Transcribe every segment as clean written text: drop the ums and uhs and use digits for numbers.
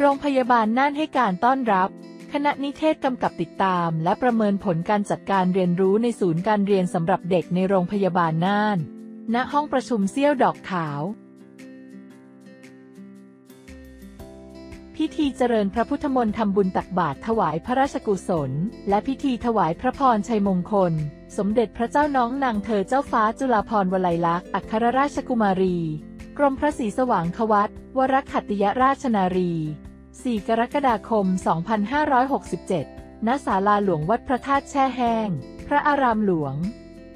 โรงพยาบาลน่านให้การต้อนรับคณะนิเทศกำกับติดตามและประเมินผลการจัดการเรียนรู้ในศูนย์การเรียนสำหรับเด็กในโรงพยาบาลน่านณห้องประชุมเสี้ยวดอกขาวพิธีเจริญพระพุทธมนต์ทำบุญตักบาตรถวายพระราชกุศลและพิธีถวายพระพรชัยมงคลสมเด็จพระเจ้าน้องนางเธอเจ้าฟ้าจุฬาภรณ์วลัยลักษณ์อัครราชกุมารีกรมพระศรีสว่างควัตรวรขัตติยราชนารี 4 กรกฎาคม 2567 ณ ศาลาหลวงวัดพระธาตุแช่แห้ง พระอารามหลวง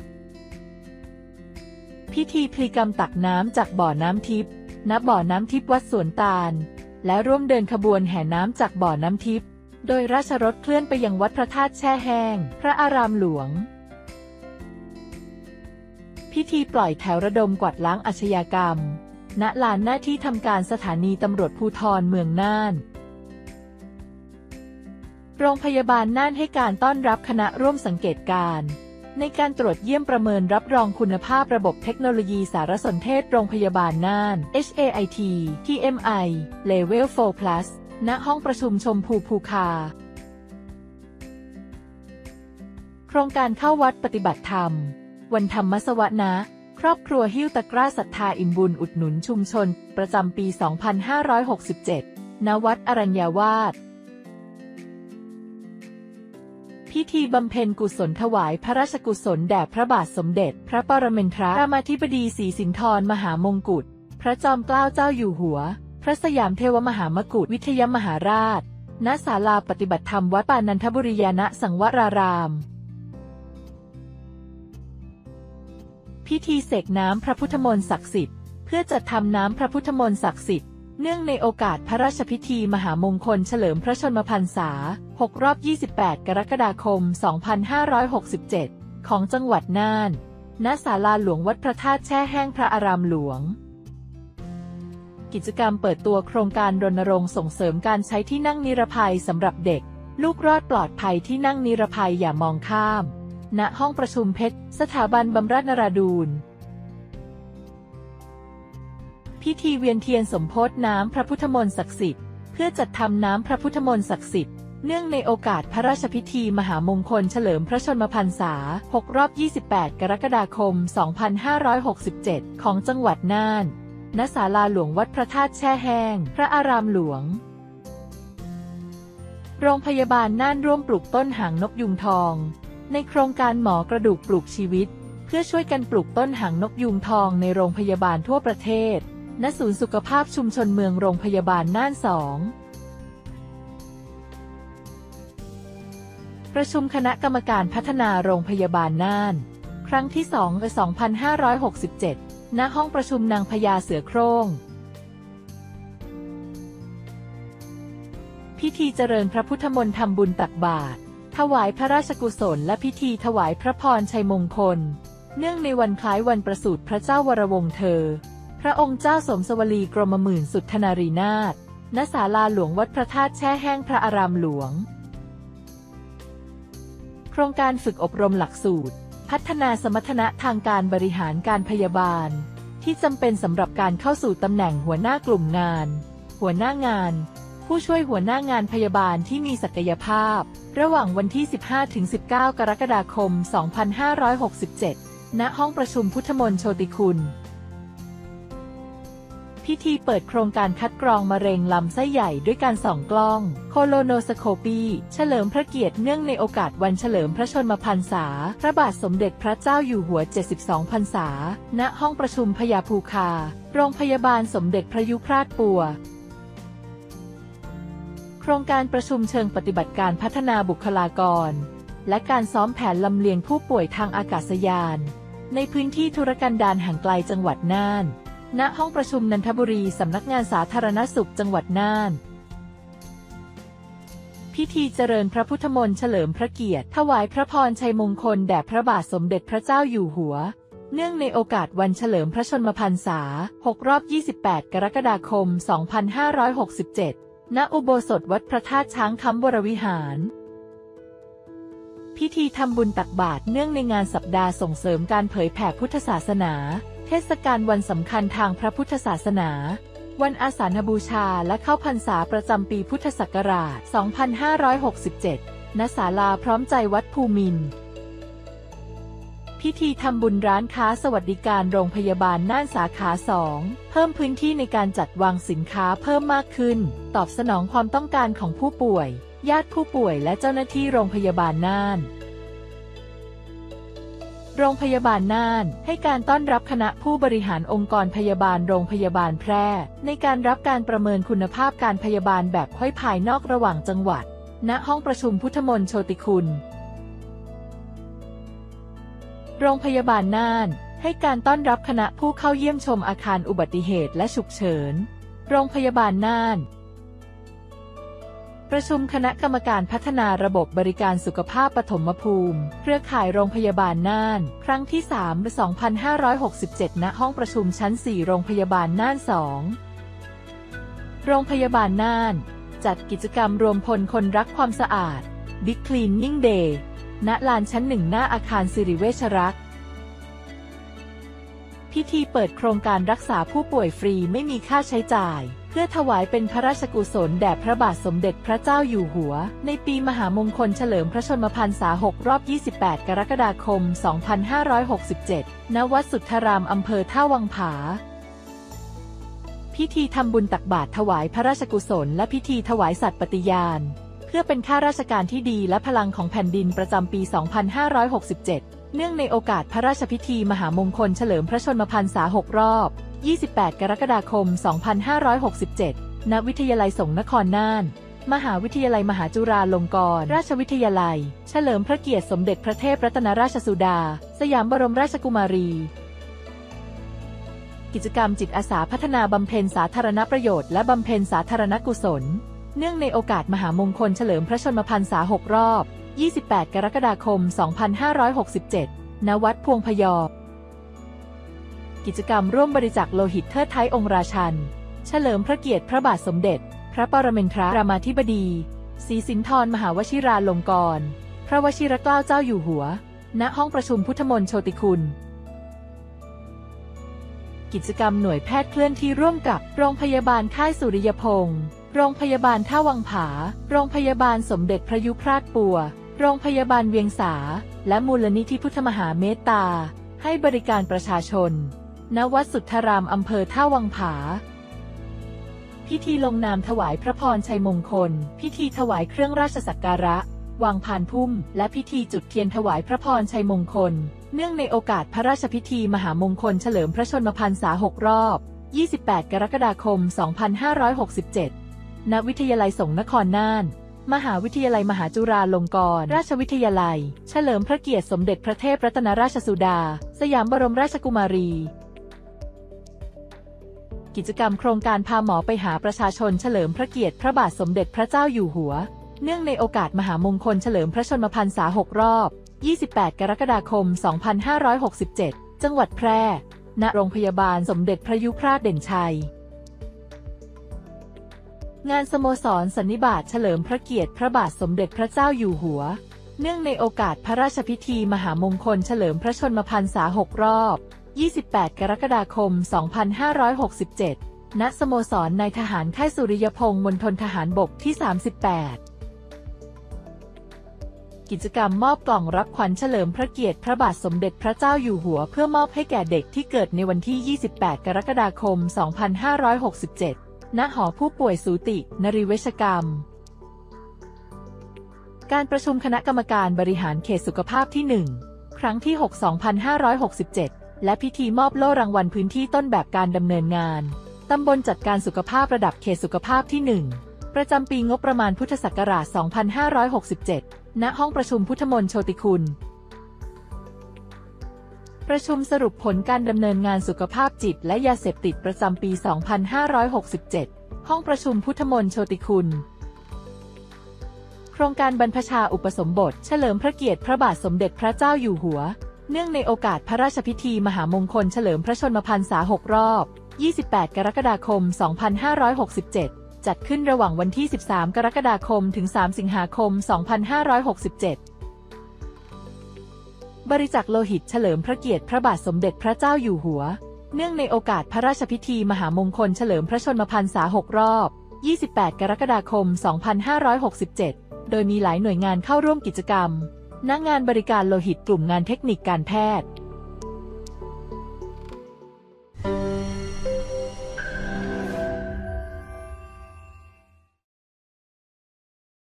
พิธีพลีกรรมตักน้ำจากบ่อน้ำทิพย์ ณ บ่อน้ำทิพย์วัดสวนตาล และร่วมเดินขบวนแห่น้ำจากบ่อน้ำทิพย์ โดยราชรถเคลื่อนไปยังวัดพระธาตุแช่แห้ง พระอารามหลวง พิธีปล่อยแถวระดมกวาดล้างอาชญากรรม ณ ลานหน้าที่ทำการสถานีตำรวจภูธรเมืองน่าน โรงพยาบาลน่านให้การต้อนรับคณะร่วมสังเกตการณ์ในการตรวจเยี่ยมประเมินรับรองคุณภาพระบบเทคโนโลยีสารสนเทศโรงพยาบาลน่าน HAIT TMI Level 4+ ณ ห้องประชุมชมพูภูคา โครงการเข้าวัดปฏิบัติธรรมวันธรรมสวนะครอบครัวหิ้วตะกร้าศรัทธาอิ่มบุญอุดหนุนชุมชนประจำปี 2567 ณ วัดอรัญญาวาสพิธีบำเพ็ญกุศลถวายพระราชกุศลแด่พระบาทสมเด็จพระปรมินทรรามาธิบดีศรีสินธรมหามงกุฎพระจอมเกล้าเจ้าอยู่หัวพระสยามเทวมหามกุฏวิทยมหาราชณ ศาลาปฏิบัติธรรมวัดป่านันทบุรียานสังวรารามพิธีเสกน้ำพระพุทธมนต์ศักดิ์สิทธิ์เพื่อจัดทำน้ำพระพุทธมนต์ศักดิ์สิทธิ์เนื่องในโอกาสพระราชพิธีมหามงคลเฉลิมพระชนมพรรษา 6 รอบ 28 กรกฎาคม 2567 ของจังหวัดน่าน ณ ศาลาหลวงวัดพระธาตุแช่แห้งพระอารามหลวง กิจกรรมเปิดตัวโครงการรณรงค์ส่งเสริมการใช้ที่นั่งนิรภัยสำหรับเด็กลูกรอดปลอดภัยที่นั่งนิรภัยอย่ามองข้ามณ ห้องประชุมเพชรสถาบันบำราศนราดูรพิธีเวียนเทียนสมโภชน้ำพระพุทธมนต์ศักดิ์สิทธิ์เพื่อจัดทำน้ำพระพุทธมนต์ศักดิ์สิทธิ์เนื่องในโอกาสพระราชพิธีมหามงคลเฉลิมพระชนมพรรษา 6 รอบ 28 กรกฎาคม 2567 ของจังหวัดน่าน ณ ศาลาหลวงวัดพระธาตุแช่แห้ง พระอารามหลวง โรงพยาบาลน่านร่วมปลูกต้นหางนกยูงทองในโครงการหมอกระดูกปลูกชีวิตเพื่อช่วยกันปลูกต้นหางนกยูงทองในโรงพยาบาลทั่วประเทศ ณ ศูนย์สุขภาพชุมชนเมืองโรงพยาบาลน่าน 2 ประชุมคณะกรรมการพัฒนาโรงพยาบาลน่าน ครั้งที่ 2/2567 ณ ห้องประชุมนางพญาเสือโคร่งพิธีเจริญพระพุทธมนต์ทำบุญตักบาตรถวายพระราชกุศลและพิธีถวายพระพรชัยมงคลเนื่องในวันคล้ายวันประสูติพระเจ้าวรวงศ์เธอพระองค์เจ้าสมสวลีกรมหมื่นสุทธนารีนาถณ ศาลาหลวงวัดพระธาตุแช่แห้งพระอารามหลวงโครงการฝึกอบรมหลักสูตรพัฒนาสมรรถนะทางการบริหารการพยาบาลที่จำเป็นสำหรับการเข้าสู่ตำแหน่งหัวหน้ากลุ่มงานหัวหน้างานผู้ช่วยหัวหน้างานพยาบาลที่มีศักยภาพระหว่างวันที่ 15-19 กรกฎาคม 2567 ณ ห้องประชุมพุทธมนต์โชติคุณพิธีเปิดโครงการคัดกรองมะเร็งลำไส้ใหญ่ด้วยการส่องกล้องโคโลโนสโคปีเฉลิมพระเกียรติเนื่องในโอกาสวันเฉลิมพระชนมพรรษาพระบาทสมเด็จพระเจ้าอยู่หัว 72 พรรษา ณ ห้องประชุมพญาภูคาโรงพยาบาลสมเด็จพระยุพราชปัวโครงการประชุมเชิงปฏิบัติการพัฒนาบุคลากรและการซ้อมแผนลำเลียงผู้ป่วยทางอากาศยานในพื้นที่ทุรกันดารห่างไกลจังหวัดน่านณ ห้องประชุมนันทบุรีสำนักงานสาธารณสุขจังหวัดน่านพิธีเจริญพระพุทธมนต์เฉลิมพระเกียรติถวายพระพรชัยมงคลแด่พระบาทสมเด็จพระเจ้าอยู่หัวเนื่องในโอกาสวันเฉลิมพระชนมพรรษา 6 รอบ 28 กรกฎาคม 2567 ณ อุโบสถวัดพระธาตุช้างคำวรวิหารพิธีทำบุญตักบาตรเนื่องในงานสัปดาห์ส่งเสริมการเผยแผ่พุทธศาสนาเทศกาลวันสำคัญทางพระพุทธศาสนาวันอาสาฬบูชาและเข้าพรรษาประจำปีพุทธศักราช 2567 ณ ศาลาพร้อมใจวัดภูมินทร์พิธีทำบุญร้านค้าสวัสดิการโรงพยาบาลน่านสาขา 2 เพิ่มพื้นที่ในการจัดวางสินค้าเพิ่มมากขึ้น ตอบสนองความต้องการของผู้ป่วย ญาติผู้ป่วยและเจ้าหน้าที่โรงพยาบาลน่านโรงพยาบาลน่านให้การต้อนรับคณะผู้บริหารองค์กรพยาบาลโรงพยาบาลแพร่ในการรับการประเมินคุณภาพการพยาบาลแบบค่อยภายนอกระหว่างจังหวัดณห้องประชุมพุทธมนต์โชติคุณโรงพยาบาลน่านให้การต้อนรับคณะผู้เข้าเยี่ยมชมอาคารอุบัติเหตุและฉุกเฉินโรงพยาบาลน่านประชุมคณะกรรมการพัฒนาระบบบริการสุขภาพปฐมภูมิเครือข่ายโรงพยาบาลน่านครั้งที่ 3/2567 ณ ห้องประชุมชั้น 4 โรงพยาบาลน่าน 2 โรงพยาบาลน่านจัดกิจกรรมรวมพลคนรักความสะอาด Big Cleaning Day ณ ลานชั้น 1 หน้าอาคารสิริเวชรักษ์พิธีเปิดโครงการรักษาผู้ป่วยฟรีไม่มีค่าใช้จ่ายเพื่อถวายเป็นพระราชกุศลแด่พระบาทสมเด็จพระเจ้าอยู่หัวในปีมหามงคลเฉลิมพระชนมพรรษา 6 รอบ 28 กรกฎาคม 2567 ณ วัดสุทธารามอำเภอท่าวังผาพิธีทำบุญตักบาตรถวายพระราชกุศลและพิธีถวายสัตย์ปฏิญาณเพื่อเป็นข้าราชการที่ดีและพลังของแผ่นดินประจำปี 2567 เนื่องในโอกาสพระราชพิธีมหามงคลเฉลิมพระชนมพรรษา 6 รอบ 28 กรกฎาคม 2567 ณ วิทยาลัยสงฆ์นครน่าน มหาวิทยาลัยมหาจุฬาลงกรณราชวิทยาลัย เฉลิมพระเกียรติสมเด็จพระเทพรัตนราชสุดา สยามบรมราชกุมารี กิจกรรมจิตอาสาพัฒนาบำเพ็ญสาธารณประโยชน์และบำเพ็ญสาธารณกุศล เนื่องในโอกาสมหามงคลเฉลิมพระชนมพรรษา 6 รอบ 28 กรกฎาคม 2567 ณ วัดพวงพยอมกิจกรรมร่วมบริจาคโลหิตเทิดไท้องค์ราชันเฉลิมพระเกียรติพระบาทสมเด็จพระปรมินทรรามาธิบดีศรีสินธรมหาวชิราลงกรณ์พระวชิรเกล้าเจ้าอยู่หัวณห้องประชุมพุทธมนต์โชติคุณกิจกรรมหน่วยแพทย์เคลื่อนที่ร่วมกับโรงพยาบาลค่ายสุริยพงษ์โรงพยาบาลท่าวังผาโรงพยาบาลสมเด็จพระยุพราชปัวโรงพยาบาลเวียงสาและมูลนิธิพุทธมหาเมตตาให้บริการประชาชนณ วัดสุทธารามอำเภอท่าวังผาพิธีลงนามถวายพระพรชัยมงคลพิธีถวายเครื่องราชสักการะวางพานพุ่มและพิธีจุดเทียนถวายพระพรชัยมงคลเนื่องในโอกาสพระราชพิธีมหามงคลเฉลิมพระชนมพรรษา 6 รอบ 28 กรกฎาคม 2567 ณ วิทยาลัยสงฆ์นครน่านมหาวิทยาลัยมหาจุฬาลงกรณราชวิทยาลัยเฉลิมพระเกียรติสมเด็จพระเทพรัตนราชสุดาสยามบรมราชกุมารีกิจกรรมโครงการพาหมอไปหาประชาชนเฉลิมพระเกียรติพระบาทสมเด็จพระเจ้าอยู่หัวเนื่องในโอกาสมหามงคลเฉลิมพระชนมพรรษา 6 รอบ 28 กรกฎาคม 2567 จังหวัดแพร่ณโรงพยาบาลสมเด็จพระยุพราชเด่นชัยงานสโมสรสันนิบาตเฉลิมพระเกียรติพระบาทสมเด็จพระเจ้าอยู่หัวเนื่องในโอกาสพระราชพิธีมหามงคลเฉลิมพระชนมพรรษา 6 รอบ 28 กรกฎาคม 2567 ณ สโมสรนายทหารค่ายสุริยพงษ์มณฑลทหารบกที่ 38 กิจกรรมมอบกล่องรับขวัญเฉลิมพระเกียรติพระบาทสมเด็จพระเจ้าอยู่หัวเพื่อมอบให้แก่เด็กที่เกิดในวันที่ 28 กรกฎาคม 2567 ณ หอผู้ป่วยสูตินรีเวชกรรมการประชุมคณะกรรมการบริหารเขตสุขภาพที่ 1 ครั้งที่ 6 2567 และพิธีมอบโล่รางวัลพื้นที่ต้นแบบการดำเนินงานตำบลจัดการสุขภาพระดับเขตสุขภาพที่ 1 ประจำปีงบประมาณพุทธศักราช 2567 ณ ห้องประชุมพุทธมนต์โชติคุณประชุมสรุปผลการดำเนินงานสุขภาพจิตและยาเสพติดประจำปี 2567 ห้องประชุมพุทธมนต์โชติคุณโครงการบรรพชาอุปสมบทเฉลิมพระเกียรติพระบาทสมเด็จพระเจ้าอยู่หัวเนื่องในโอกาสพระราชพิธีมหามงคลเฉลิมพระชนมพรรษา 6 รอบ 28 กรกฎาคม 2567 จัดขึ้นระหว่างวันที่ 13 กรกฎาคม ถึง 3 สิงหาคม 2567 บริจาคโลหิตเฉลิมพระเกียรติพระบาทสมเด็จพระเจ้าอยู่หัวเนื่องในโอกาสพระราชพิธีมหามงคลเฉลิมพระชนมพรรษา 6 รอบ 28 กรกฎาคม 2567 โดยมีหลายหน่วยงานเข้าร่วมกิจกรรม ณ งานบริการโลหิตกลุ่มงานเทคนิคการแพทย์